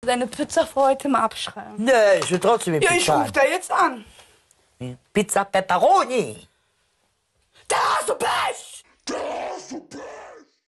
Deine Pizza für heute mal abschreiben. Nee, ich will trotzdem die Ja, ich Pizza. rufe da jetzt an. Pizza Pepperoni. Da